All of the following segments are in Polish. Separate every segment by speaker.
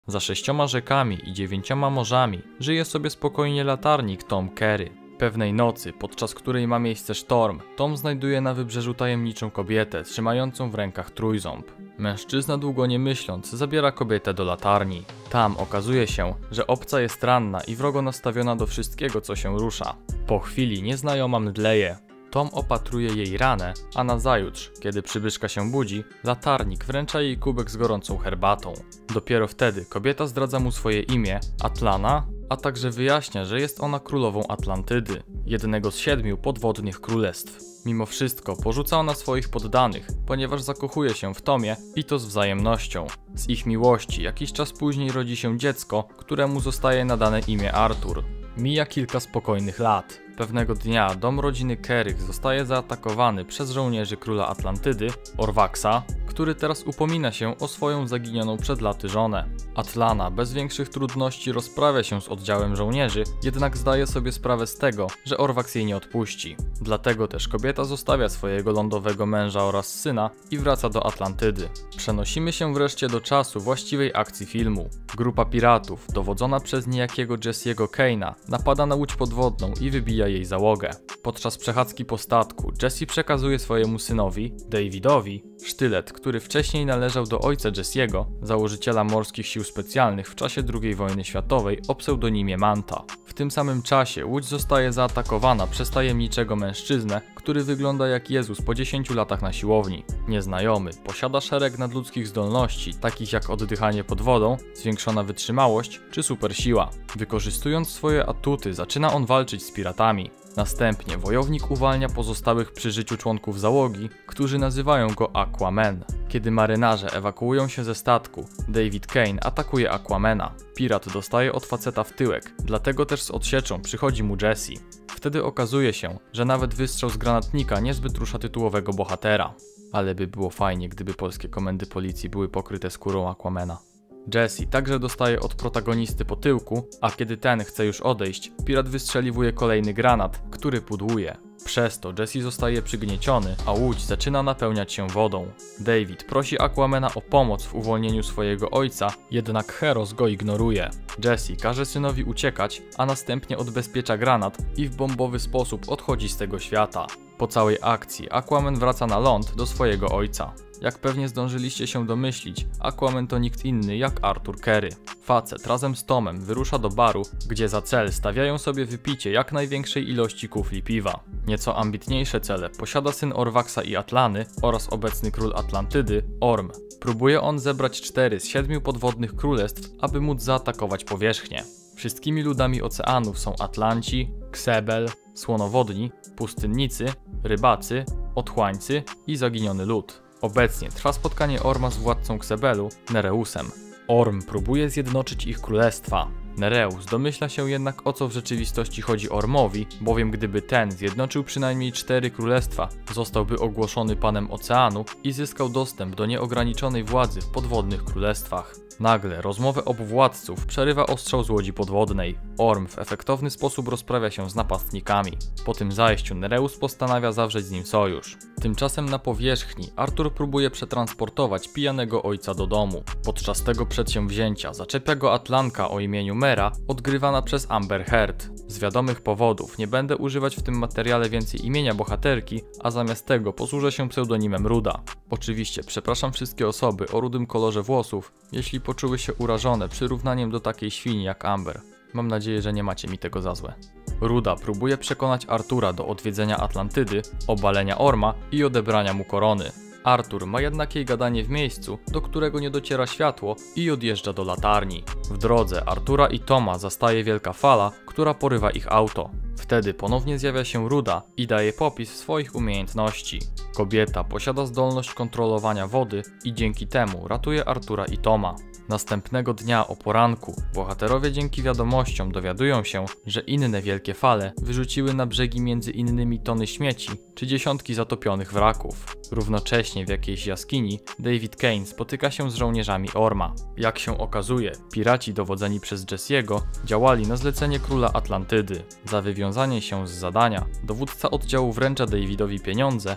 Speaker 1: Za 6 rzekami i 9 morzami żyje sobie spokojnie latarnik Tom Kerry. Pewnej nocy, podczas której ma miejsce sztorm, Tom znajduje na wybrzeżu tajemniczą kobietę trzymającą w rękach trójząb. Mężczyzna długo nie myśląc zabiera kobietę do latarni. Tam okazuje się, że obca jest ranna i wrogo nastawiona do wszystkiego, co się rusza. Po chwili nieznajoma mdleje. Tom opatruje jej ranę, a nazajutrz, kiedy przybyszka się budzi, latarnik wręcza jej kubek z gorącą herbatą. Dopiero wtedy kobieta zdradza mu swoje imię, Atlana, a także wyjaśnia, że jest ona królową Atlantydy, jednego z 7 podwodnych królestw. Mimo wszystko porzuca ona swoich poddanych, ponieważ zakochuje się w Tomie i to z wzajemnością. Z ich miłości jakiś czas później rodzi się dziecko, któremu zostaje nadane imię Arthur. Mija kilka spokojnych lat. Pewnego dnia dom rodziny Kerrych zostaje zaatakowany przez żołnierzy króla Atlantydy, Orvaxa, który teraz upomina się o swoją zaginioną przed laty żonę. Atlana bez większych trudności rozprawia się z oddziałem żołnierzy, jednak zdaje sobie sprawę z tego, że Orvax jej nie odpuści. Dlatego też kobieta zostawia swojego lądowego męża oraz syna i wraca do Atlantydy. Przenosimy się wreszcie do czasu właściwej akcji filmu. Grupa piratów, dowodzona przez niejakiego Jesse'ego Kane'a, napada na łódź podwodną i wybija jej załogę. Podczas przechadzki po statku Jesse przekazuje swojemu synowi, Davidowi, sztylet, który wcześniej należał do ojca Jesse'ego, założyciela morskich sił specjalnych w czasie II wojny światowej o pseudonimie Manta. W tym samym czasie łódź zostaje zaatakowana przez tajemniczego mężczyznę, który wygląda jak Jezus po 10 latach na siłowni. Nieznajomy posiada szereg nadludzkich zdolności, takich jak oddychanie pod wodą, zwiększona wytrzymałość czy supersiła. Wykorzystując swoje atuty, zaczyna on walczyć z piratami. Następnie wojownik uwalnia pozostałych przy życiu członków załogi, którzy nazywają go Aquaman. Kiedy marynarze ewakuują się ze statku, David Kane atakuje Aquamana. Pirat dostaje od faceta w tyłek, dlatego też z odsieczą przychodzi mu Jesse. Wtedy okazuje się, że nawet wystrzał z granatnika niezbyt rusza tytułowego bohatera. Ale by było fajnie, gdyby polskie komendy policji były pokryte skórą Aquamana. Jesse także dostaje od protagonisty po tyłku, a kiedy ten chce już odejść, pirat wystrzeliwuje kolejny granat, który pudłuje. Przez to Jesse zostaje przygnieciony, a łódź zaczyna napełniać się wodą. David prosi Aquamana o pomoc w uwolnieniu swojego ojca, jednak Heros go ignoruje. Jesse każe synowi uciekać, a następnie odbezpiecza granat i w bombowy sposób odchodzi z tego świata. Po całej akcji Aquaman wraca na ląd do swojego ojca. Jak pewnie zdążyliście się domyślić, Aquaman to nikt inny jak Arthur Kerry. Facet razem z Tomem wyrusza do baru, gdzie za cel stawiają sobie wypicie jak największej ilości kufli piwa. Nieco ambitniejsze cele posiada syn Orvaxa i Atlany oraz obecny król Atlantydy, Orm. Próbuje on zebrać 4 z 7 podwodnych królestw, aby móc zaatakować powierzchnię. Wszystkimi ludami oceanów są Atlanci, Ksebel, Słonowodni, Pustynnicy, Rybacy, Otchłańcy i Zaginiony Lud. Obecnie trwa spotkanie Orma z władcą Ksebelu, Nereusem. Orm próbuje zjednoczyć ich królestwa. Nereus domyśla się jednak, o co w rzeczywistości chodzi Ormowi, bowiem gdyby ten zjednoczył przynajmniej 4 królestwa, zostałby ogłoszony panem oceanu i zyskał dostęp do nieograniczonej władzy w podwodnych królestwach. Nagle rozmowę obu władców przerywa ostrzał z łodzi podwodnej. Orm w efektowny sposób rozprawia się z napastnikami. Po tym zajściu Nereus postanawia zawrzeć z nim sojusz. Tymczasem na powierzchni Arthur próbuje przetransportować pijanego ojca do domu. Podczas tego przedsięwzięcia zaczepia go Atlanka o imieniu Mera, odgrywana przez Amber Heard. Z wiadomych powodów nie będę używać w tym materiale więcej imienia bohaterki, a zamiast tego posłużę się pseudonimem Ruda. Oczywiście przepraszam wszystkie osoby o rudym kolorze włosów, jeśli poczuły się urażone przyrównaniem do takiej świni jak Amber. Mam nadzieję, że nie macie mi tego za złe. Ruda próbuje przekonać Artura do odwiedzenia Atlantydy, obalenia Orma i odebrania mu korony. Artur ma jednak jej gadanie w miejscu, do którego nie dociera światło i odjeżdża do latarni. W drodze Artura i Toma zastaje wielka fala, która porywa ich auto. Wtedy ponownie zjawia się Ruda i daje popis swoich umiejętności. Kobieta posiada zdolność kontrolowania wody i dzięki temu ratuje Artura i Toma. Następnego dnia o poranku bohaterowie dzięki wiadomościom dowiadują się, że inne wielkie fale wyrzuciły na brzegi między innymi tony śmieci czy dziesiątki zatopionych wraków. Równocześnie w jakiejś jaskini David Kane spotyka się z żołnierzami Orma. Jak się okazuje, piraci dowodzeni przez Jesse'ego działali na zlecenie króla Atlantydy. Za wywiązanie się z zadania dowódca oddziału wręcza Davidowi pieniądze, ale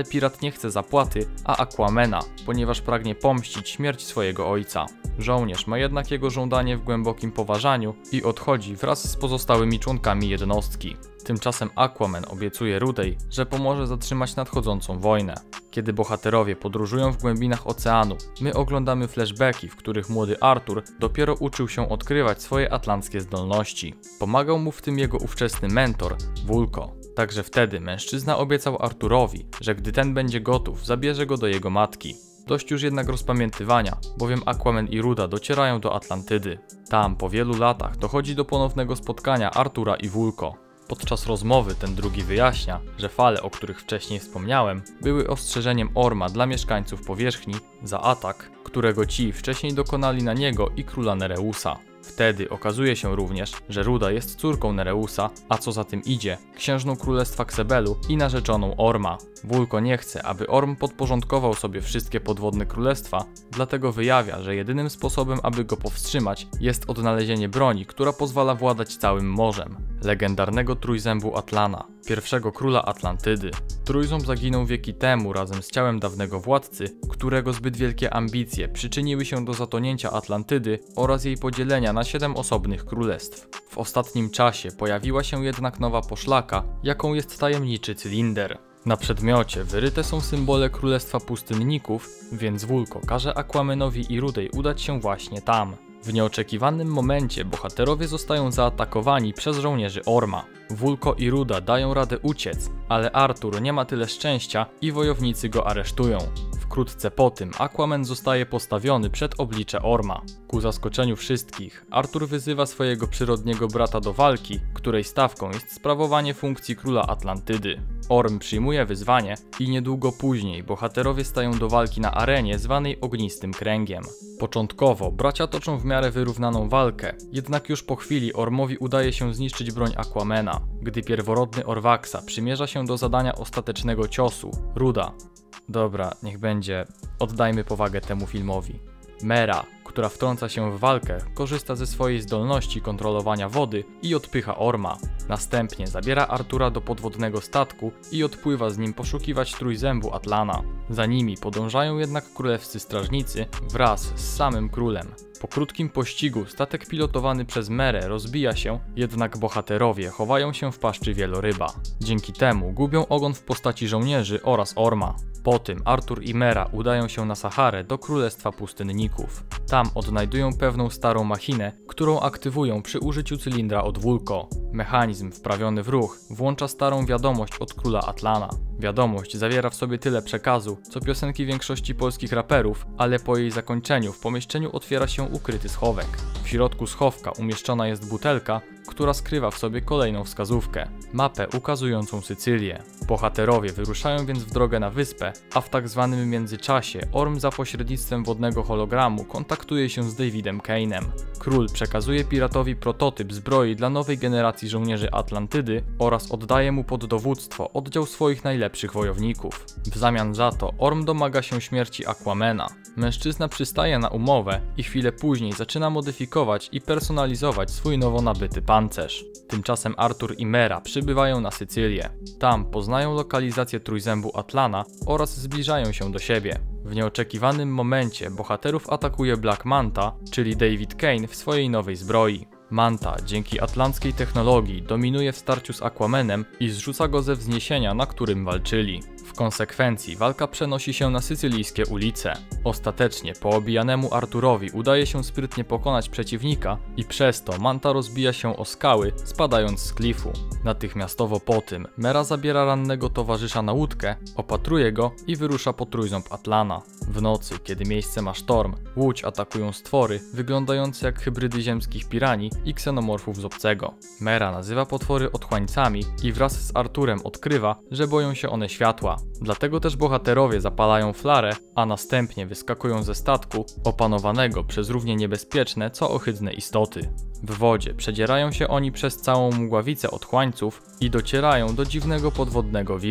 Speaker 1: pirat nie chce zapłaty, a Aquamena, ponieważ pragnie pomścić śmierć swojego ojca. Żołnierz ma jednak jego żądanie w głębokim poważaniu i odchodzi wraz z pozostałymi członkami jednostki. Tymczasem Aquaman obiecuje Rudej, że pomoże zatrzymać nadchodzącą wojnę. Kiedy bohaterowie podróżują w głębinach oceanu, my oglądamy flashbacki, w których młody Arthur dopiero uczył się odkrywać swoje atlanckie zdolności. Pomagał mu w tym jego ówczesny mentor, Vulko. Także wtedy mężczyzna obiecał Arturowi, że gdy ten będzie gotów, zabierze go do jego matki. Dość już jednak rozpamiętywania, bowiem Aquaman i Ruda docierają do Atlantydy. Tam po wielu latach dochodzi do ponownego spotkania Artura i Vulko. Podczas rozmowy ten drugi wyjaśnia, że fale, o których wcześniej wspomniałem, były ostrzeżeniem Orma dla mieszkańców powierzchni za atak, którego ci wcześniej dokonali na niego i króla Nereusa. Wtedy okazuje się również, że Ruda jest córką Nereusa, a co za tym idzie, księżną królestwa Ksebelu i narzeczoną Orma. Vulko nie chce, aby Orm podporządkował sobie wszystkie podwodne królestwa, dlatego wyjawia, że jedynym sposobem, aby go powstrzymać, jest odnalezienie broni, która pozwala władać całym morzem. Legendarnego trójzębu Atlana, pierwszego króla Atlantydy. Trójząb zaginął wieki temu razem z ciałem dawnego władcy, którego zbyt wielkie ambicje przyczyniły się do zatonięcia Atlantydy oraz jej podzielenia na 7 osobnych królestw. W ostatnim czasie pojawiła się jednak nowa poszlaka, jaką jest tajemniczy cylinder. Na przedmiocie wyryte są symbole Królestwa Pustynników, więc Vulko każe Aquamanowi i Rudej udać się właśnie tam. W nieoczekiwanym momencie bohaterowie zostają zaatakowani przez żołnierzy Orma. Vulko i Ruda dają radę uciec, ale Arthur nie ma tyle szczęścia i wojownicy go aresztują. Wkrótce po tym Aquaman zostaje postawiony przed oblicze Orma. Ku zaskoczeniu wszystkich, Arthur wyzywa swojego przyrodniego brata do walki, której stawką jest sprawowanie funkcji króla Atlantydy. Orm przyjmuje wyzwanie i niedługo później bohaterowie stają do walki na arenie zwanej Ognistym Kręgiem. Początkowo bracia toczą w miarę wyrównaną walkę, jednak już po chwili Ormowi udaje się zniszczyć broń Aquamana. Gdy pierworodny Orwaxa przymierza się do zadania ostatecznego ciosu, Ruda. Dobra, niech będzie, oddajmy powagę temu filmowi. Mera, która wtrąca się w walkę, korzysta ze swojej zdolności kontrolowania wody i odpycha Orma. Następnie zabiera Artura do podwodnego statku i odpływa z nim poszukiwać trójzębu Atlana. Za nimi podążają jednak królewscy strażnicy wraz z samym królem. Po krótkim pościgu statek pilotowany przez Merę rozbija się, jednak bohaterowie chowają się w paszczy wieloryba. Dzięki temu gubią ogon w postaci żołnierzy oraz Orma. Po tym Artur i Mera udają się na Saharę do Królestwa Pustynników. Tam odnajdują pewną starą machinę, którą aktywują przy użyciu cylindra od Vulko. Mechanizm wprawiony w ruch włącza starą wiadomość od króla Atlana. Wiadomość zawiera w sobie tyle przekazu, co piosenki większości polskich raperów, ale po jej zakończeniu w pomieszczeniu otwiera się ukryty schowek. W środku schowka umieszczona jest butelka, która skrywa w sobie kolejną wskazówkę – mapę ukazującą Sycylię. Bohaterowie wyruszają więc w drogę na wyspę, a w tak zwanym międzyczasie Orm za pośrednictwem wodnego hologramu kontaktuje się z Davidem Kane'em. Król przekazuje piratowi prototyp zbroi dla nowej generacji żołnierzy Atlantydy oraz oddaje mu pod dowództwo oddział swoich najlepszych wojowników. W zamian za to Orm domaga się śmierci Aquamana. Mężczyzna przystaje na umowę i chwilę później zaczyna modyfikować i personalizować swój nowo nabyty pancerz. Tymczasem Artur i Mera przybywają na Sycylię. Tam poznają lokalizację trójzębu Atlana oraz zbliżają się do siebie. W nieoczekiwanym momencie bohaterów atakuje Black Manta, czyli David Kane w swojej nowej zbroi. Manta dzięki atlanckiej technologii dominuje w starciu z Aquamanem i zrzuca go ze wzniesienia, na którym walczyli. W konsekwencji walka przenosi się na sycylijskie ulice. Ostatecznie po obijanemu Arturowi udaje się sprytnie pokonać przeciwnika i przez to Manta rozbija się o skały, spadając z klifu. Natychmiastowo po tym Mera zabiera rannego towarzysza na łódkę, opatruje go i wyrusza po trójząb Atlana. W nocy, kiedy miejsce ma sztorm, łódź atakują stwory wyglądające jak hybrydy ziemskich piranii i ksenomorfów z obcego. Mera nazywa potwory otchłańcami i wraz z Arturem odkrywa, że boją się one światła. Dlatego też bohaterowie zapalają flarę, a następnie wyskakują ze statku opanowanego przez równie niebezpieczne co ohydne istoty. W wodzie przedzierają się oni przez całą mgławicę otchłańców i docierają do dziwnego podwodnego wiru.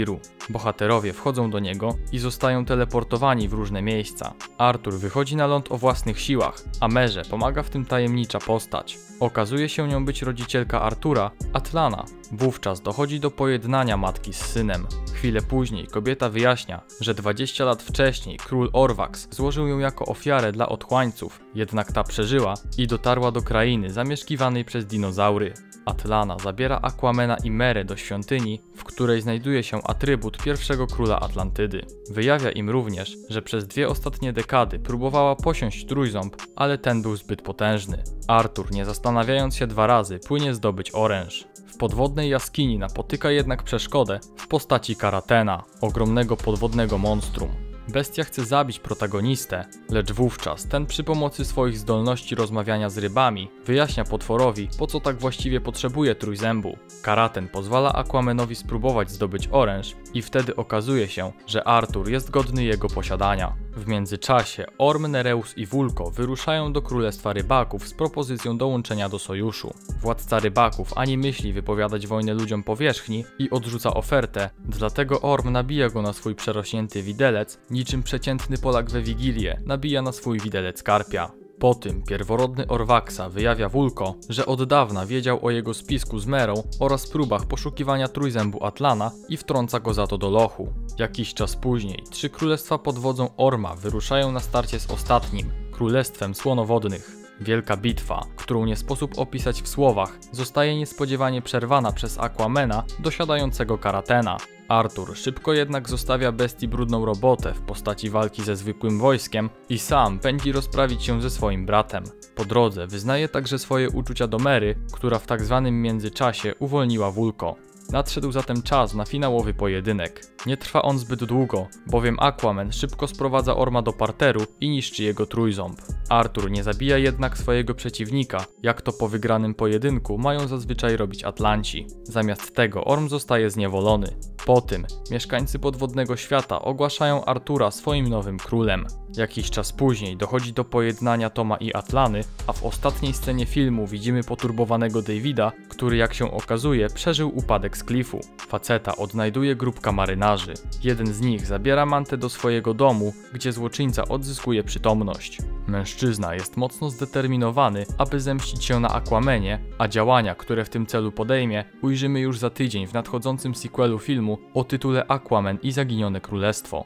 Speaker 1: Bohaterowie wchodzą do niego i zostają teleportowani w różne miejsca. Arthur wychodzi na ląd o własnych siłach, a Merze pomaga w tym tajemnicza postać. Okazuje się nią być rodzicielka Artura, Atlana. Wówczas dochodzi do pojednania matki z synem. Chwilę później kobieta wyjaśnia, że 20 lat wcześniej król Orvax złożył ją jako ofiarę dla otchłańców, jednak ta przeżyła i dotarła do krainy zamieszkiwanej przez dinozaury. Atlana zabiera Aquamena i Merę do świątyni, w której znajduje się atrybut pierwszego króla Atlantydy. Wyjawia im również, że przez 2 ostatnie dekady próbowała posiąść trójząb, ale ten był zbyt potężny. Arthur, nie zastanawiając się 2 razy, płynie zdobyć oręż. W podwodnej jaskini napotyka jednak przeszkodę w postaci Karatena, ogromnego podwodnego monstrum. Bestia chce zabić protagonistę, lecz wówczas ten przy pomocy swoich zdolności rozmawiania z rybami wyjaśnia potworowi, po co tak właściwie potrzebuje trójzębu. Karaten pozwala Aquamenowi spróbować zdobyć oręż i wtedy okazuje się, że Arthur jest godny jego posiadania. W międzyczasie Orm, Nereus i Vulko wyruszają do Królestwa Rybaków z propozycją dołączenia do sojuszu. Władca rybaków ani myśli wypowiadać wojnę ludziom powierzchni i odrzuca ofertę, dlatego Orm nabija go na swój przerośnięty widelec, niczym przeciętny Polak we Wigilię nabija na swój widelec karpia. Po tym pierworodny Orvaxa wyjawia Vulko, że od dawna wiedział o jego spisku z Merą oraz próbach poszukiwania trójzębu Atlana i wtrąca go za to do lochu. Jakiś czas później 3 królestwa pod wodzą Orma wyruszają na starcie z ostatnim, Królestwem Słonowodnych. Wielka bitwa, którą nie sposób opisać w słowach, zostaje niespodziewanie przerwana przez Aquamena dosiadającego Karatena. Arthur szybko jednak zostawia bestii brudną robotę w postaci walki ze zwykłym wojskiem i sam pędzi rozprawić się ze swoim bratem. Po drodze wyznaje także swoje uczucia do Mery, która w tak zwanym międzyczasie uwolniła Vulko. Nadszedł zatem czas na finałowy pojedynek. Nie trwa on zbyt długo, bowiem Aquaman szybko sprowadza Orma do parteru i niszczy jego trójząb. Arthur nie zabija jednak swojego przeciwnika, jak to po wygranym pojedynku mają zazwyczaj robić Atlanci. Zamiast tego Orm zostaje zniewolony. Po tym mieszkańcy podwodnego świata ogłaszają Artura swoim nowym królem. Jakiś czas później dochodzi do pojednania Toma i Atlany, a w ostatniej scenie filmu widzimy poturbowanego Davida, który jak się okazuje przeżył upadek z klifu. Faceta odnajduje grupka marynarzy. Jeden z nich zabiera Mantę do swojego domu, gdzie złoczyńca odzyskuje przytomność. Mężczyzna jest mocno zdeterminowany, aby zemścić się na Aquamenie, a działania, które w tym celu podejmie, ujrzymy już za tydzień w nadchodzącym sequelu filmu o tytule Aquaman i Zaginione Królestwo.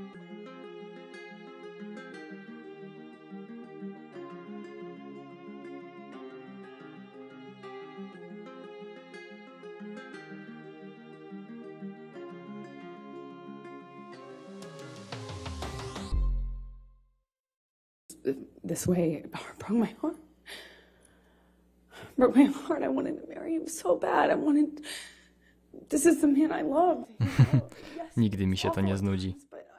Speaker 2: This way it broke my heart. Broke my heart. I wanted to marry him so bad. This is the man I loved.
Speaker 1: Nigdy mi się to nie znudzi.